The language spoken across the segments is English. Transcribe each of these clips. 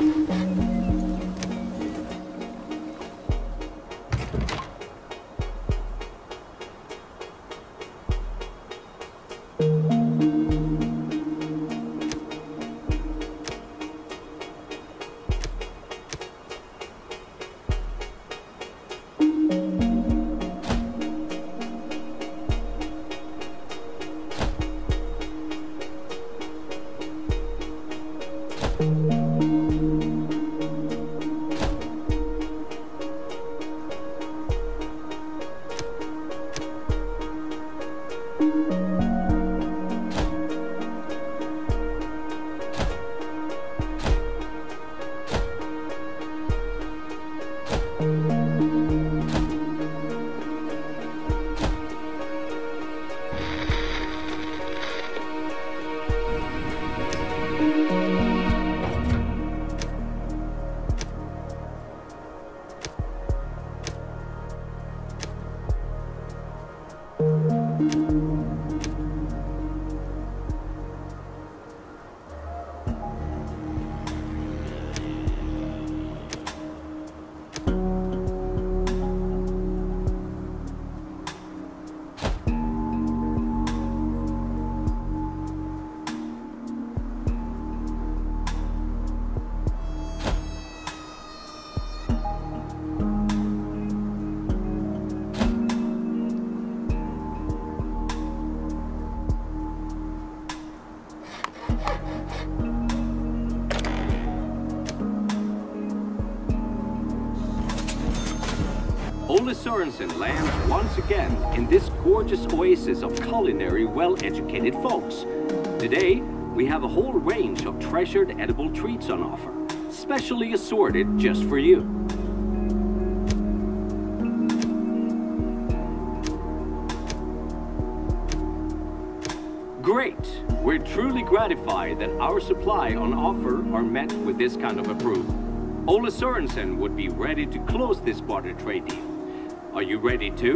Ole Sørensen lands once again in this gorgeous oasis of culinary, well-educated folks. Today, we have a whole range of treasured edible treats on offer, specially assorted just for you. Great! We're truly gratified that our supply on offer are met with this kind of approval. Ole Sørensen would be ready to close this barter trade deal. Are you ready too?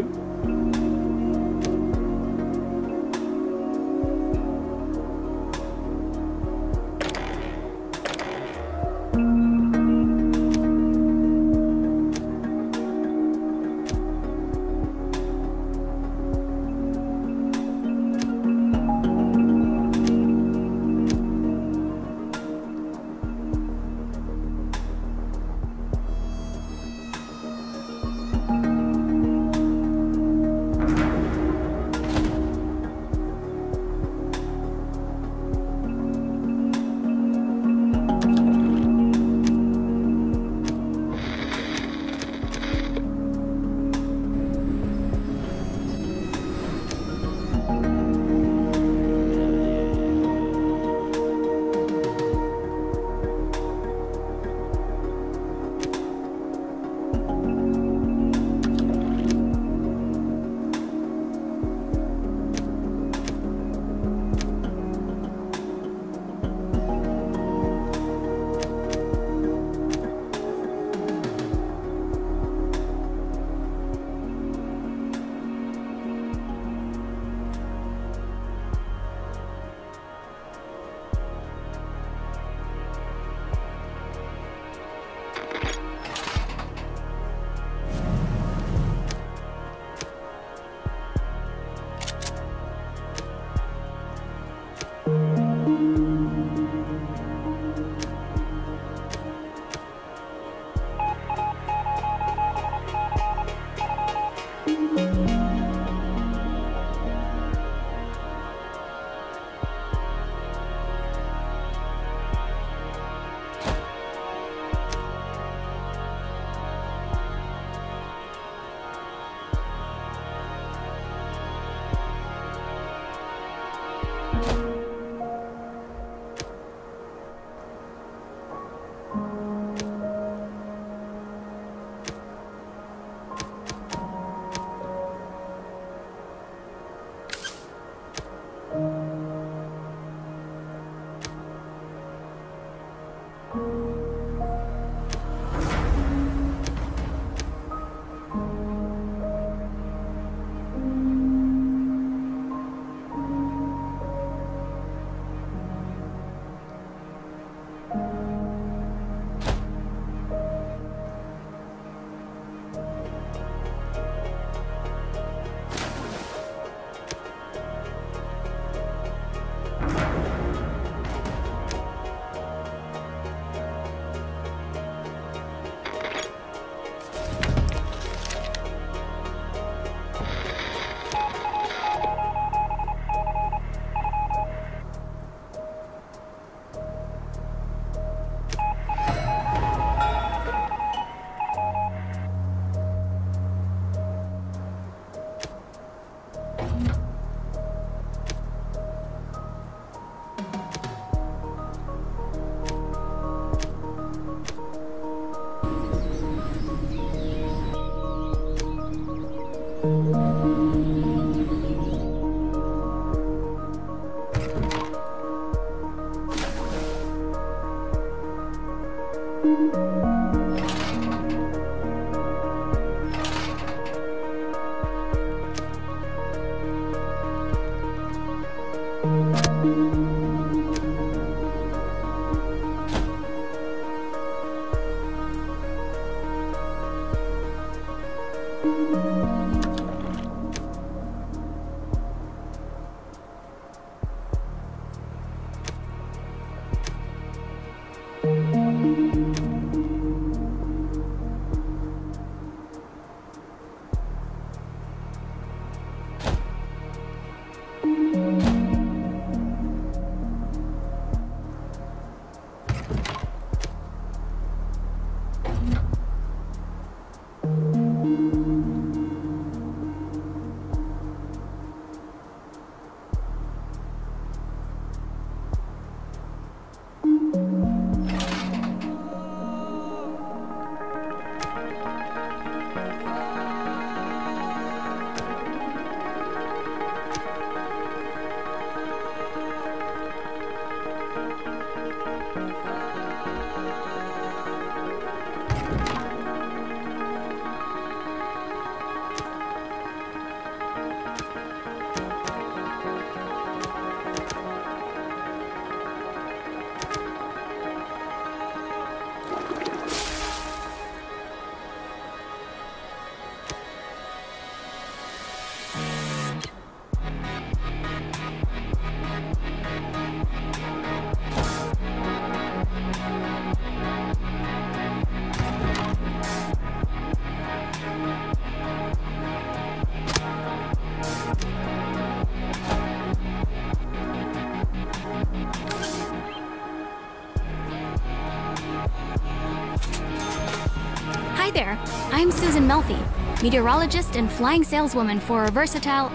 Hi there, I'm Susan Melfi, meteorologist and flying saleswoman for a versatile...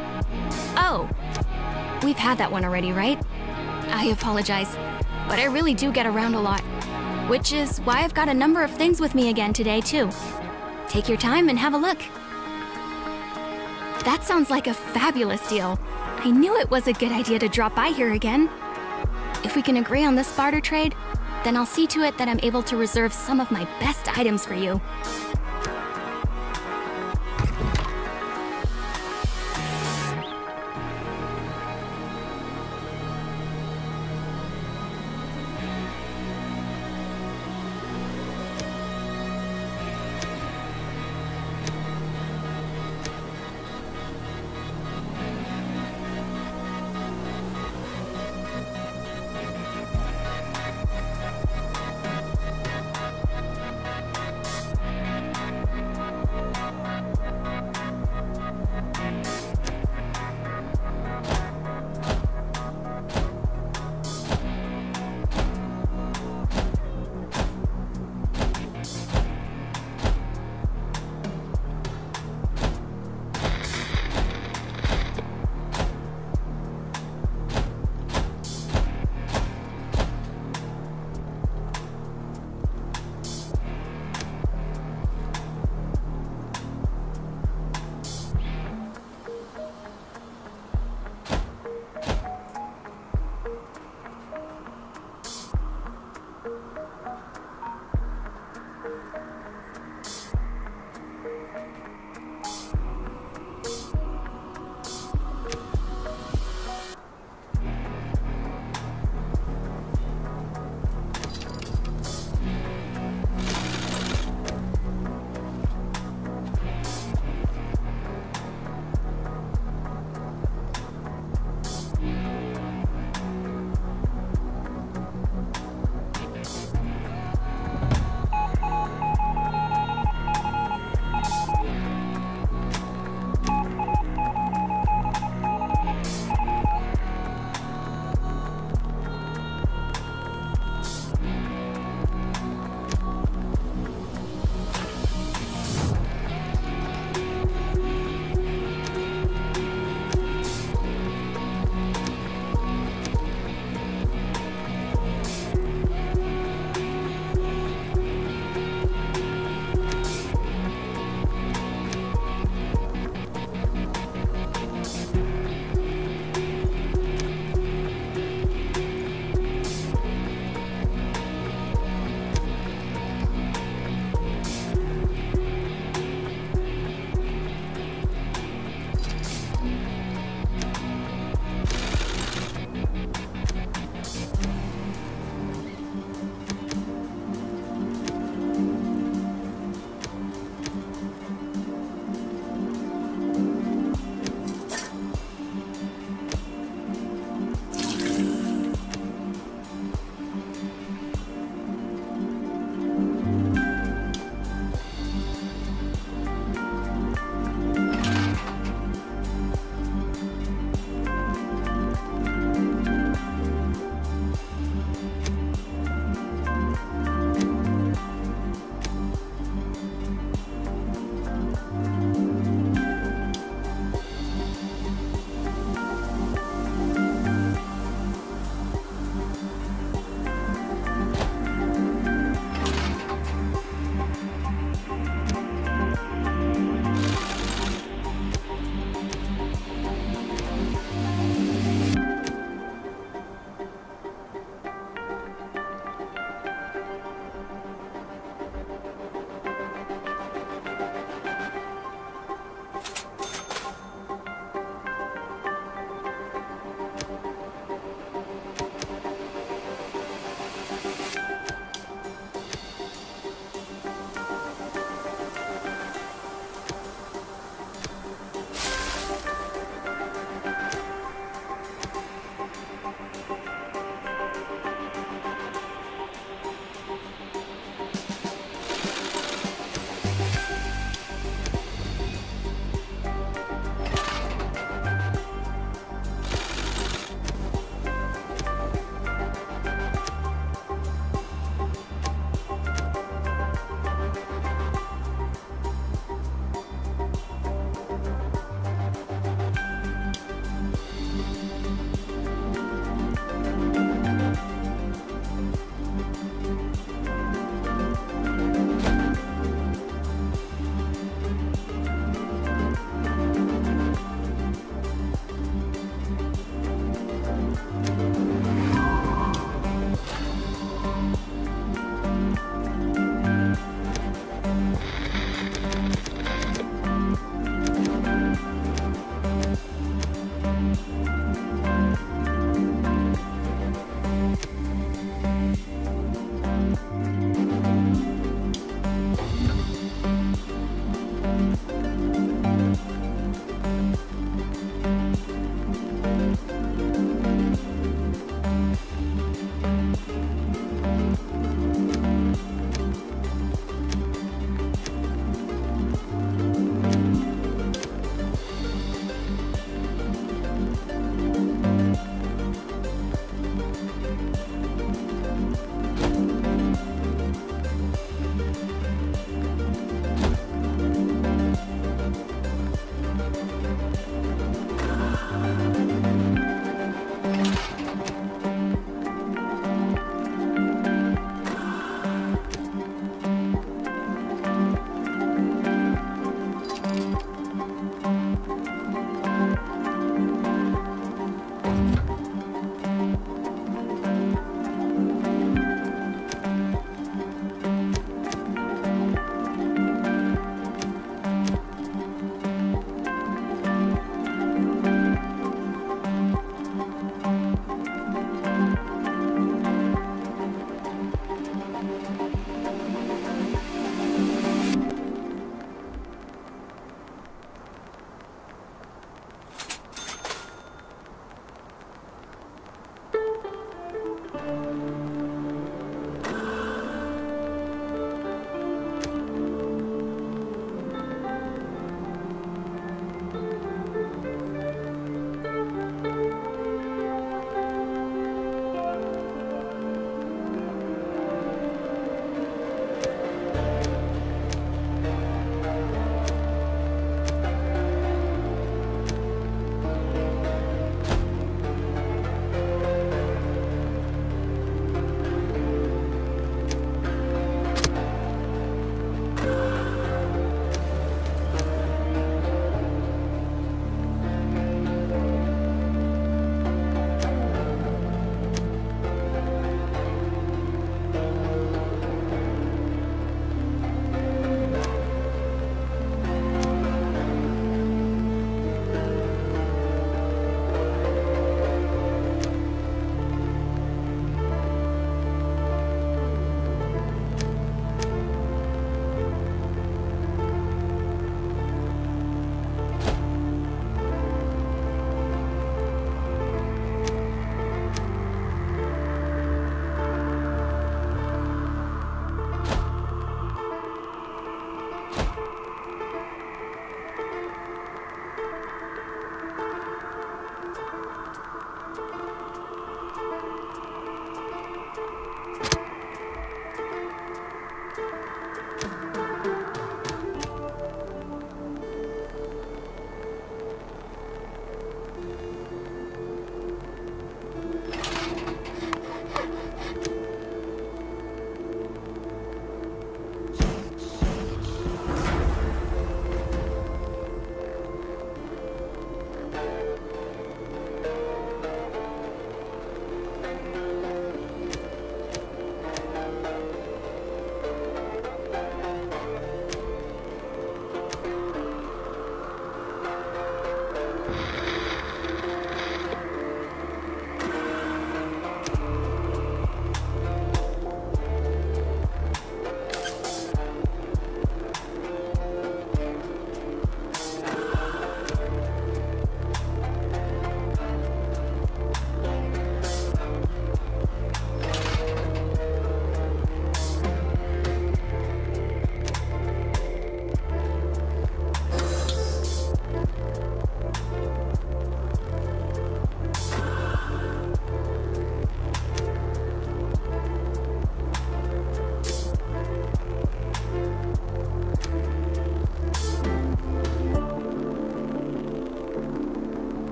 Oh, we've had that one already, right? I apologize, but I really do get around a lot, which is why I've got a number of things with me again today, too. Take your time and have a look. That sounds like a fabulous deal. I knew it was a good idea to drop by here again. If we can agree on this barter trade, then I'll see to it that I'm able to reserve some of my best items for you.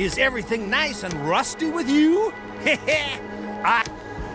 Is everything nice and rusty with you? I...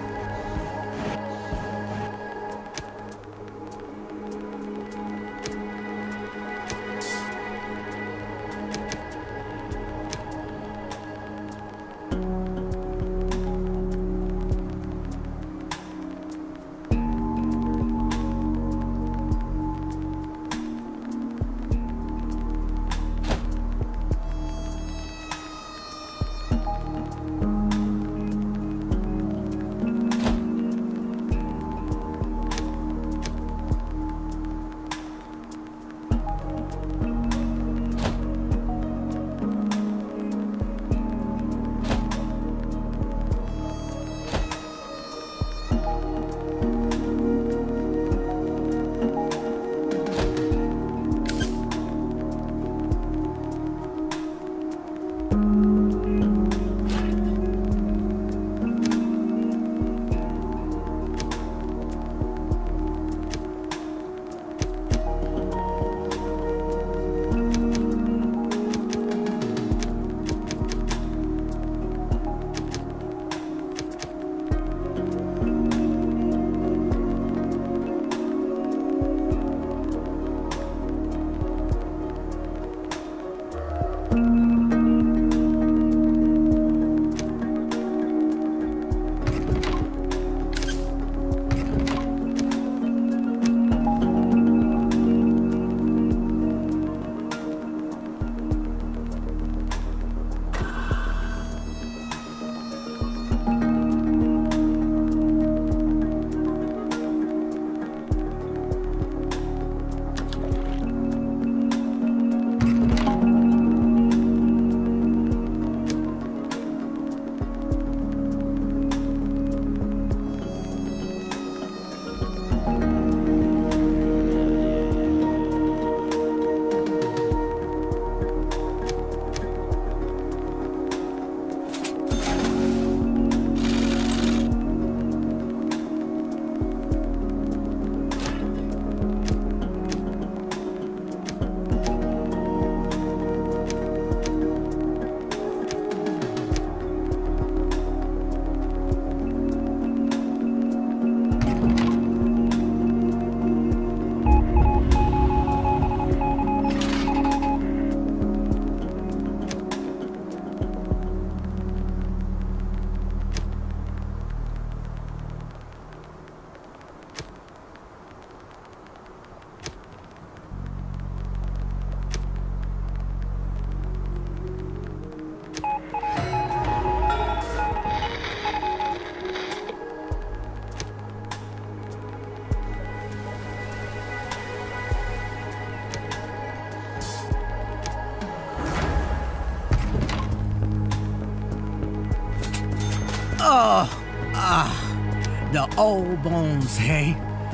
The old bones, hey?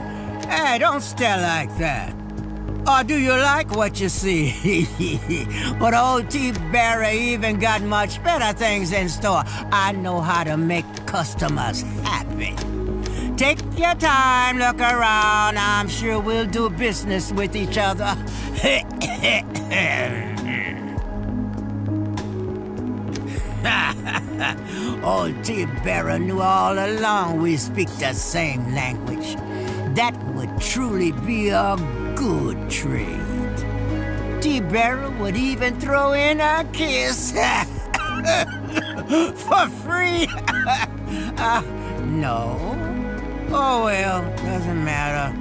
Hey, don't stare like that. Or do you like what you see? But old T-Berry even got much better things in store. I know how to make customers happy. Take your time, look around. I'm sure we'll do business with each other. Old T-Berry knew all along we speak the same language. That would truly be a good trade. T-Berry would even throw in a kiss. For free. No. Oh well, doesn't matter.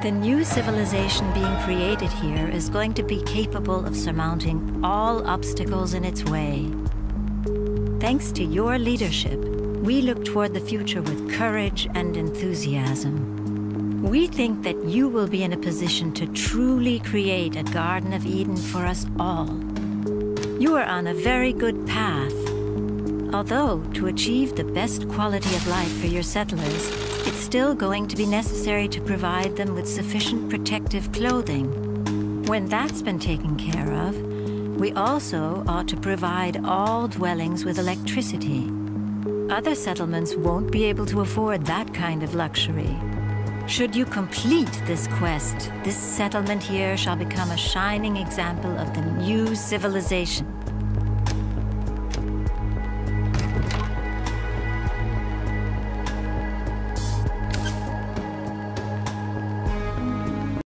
The new civilization being created here is going to be capable of surmounting all obstacles in its way. Thanks to your leadership, we look toward the future with courage and enthusiasm. We think that you will be in a position to truly create a Garden of Eden for us all. You are on a very good path. Although, to achieve the best quality of life for your settlers, it's still going to be necessary to provide them with sufficient protective clothing. When that's been taken care of, we also ought to provide all dwellings with electricity. Other settlements won't be able to afford that kind of luxury. Should you complete this quest, this settlement here shall become a shining example of the new civilization.